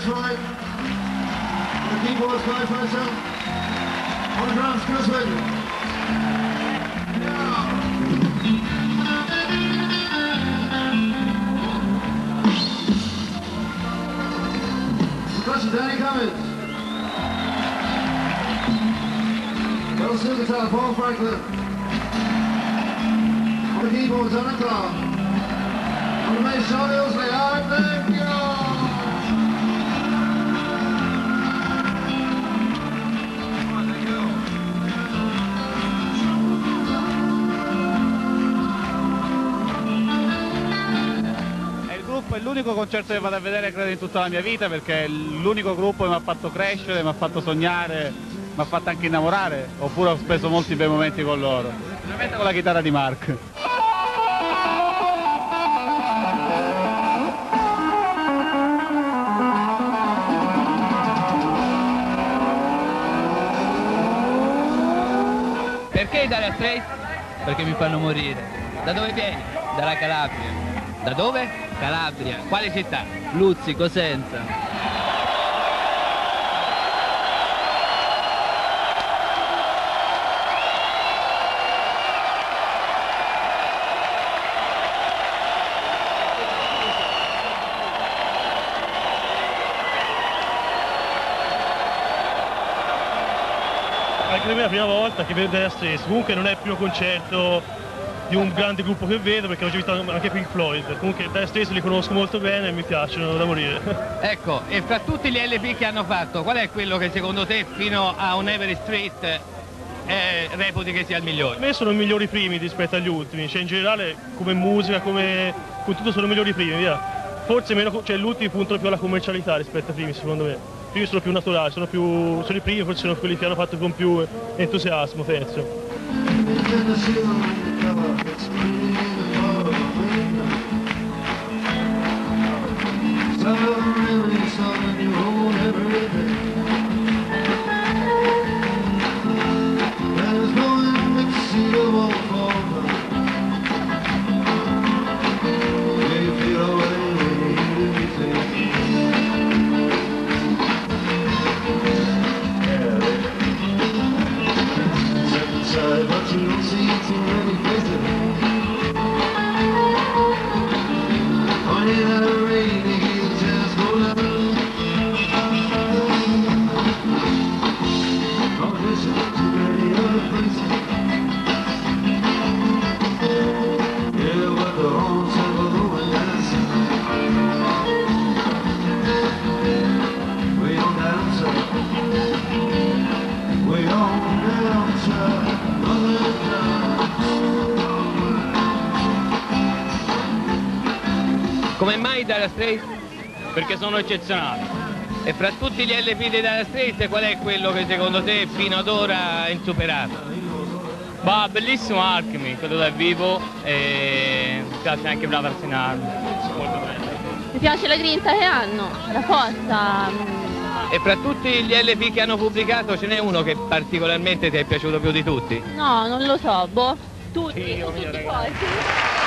that's right. On the keyboards, Clive Fraser. On the drums, Chris Whitten. Percussion, Danny Cummins. Little steel guitar, Paul Franklin. On the keyboards, Alan Clark. On the bass, Sean Ilsley. I'm there, È l'unico concerto che vado a vedere credo in tutta la mia vita, perché è l'unico gruppo che mi ha fatto crescere, mi ha fatto sognare, mi ha fatto anche innamorare, oppure ho speso molti bei momenti con loro, specialmente con la chitarra di Mark. Perché i Dire Straits? Perché mi fanno morire. Da dove vieni? Dalla Calabria. Da dove? Calabria. Quale città? Luzzi, Cosenza. Anche per me è la prima volta che vedo Dire Straits, comunque non è il primo concerto di un grande gruppo che vedo, perché ho già visto anche Pink Floyd. Comunque Dire Straits li conosco molto bene e mi piacciono da morire. Ecco, e fra tutti gli LP che hanno fatto, qual è quello che secondo te fino a un Every Street reputi che sia il migliore? Per me sono i migliori primi rispetto agli ultimi, cioè in generale come musica, come con tutto sono i migliori primi, via. Forse meno, cioè gli ultimi puntano più alla commercialità rispetto ai primi, secondo me. I primi sono più naturali, sono i primi, forse sono quelli che hanno fatto con più entusiasmo, penso. Come mai Dire Straits? Perché sono eccezionali. E fra tutti gli LP di Dire Straits qual è quello che secondo te fino ad ora è insuperato? Ma bellissimo Alchemy, quello dal vivo, e mi piace anche Brothers in Arms, molto bello. Mi piace la grinta che hanno, la forza. E fra tutti gli LP che hanno pubblicato ce n'è uno che particolarmente ti è piaciuto più di tutti? No, non lo so, boh. Tutti, Sì, tutti forti.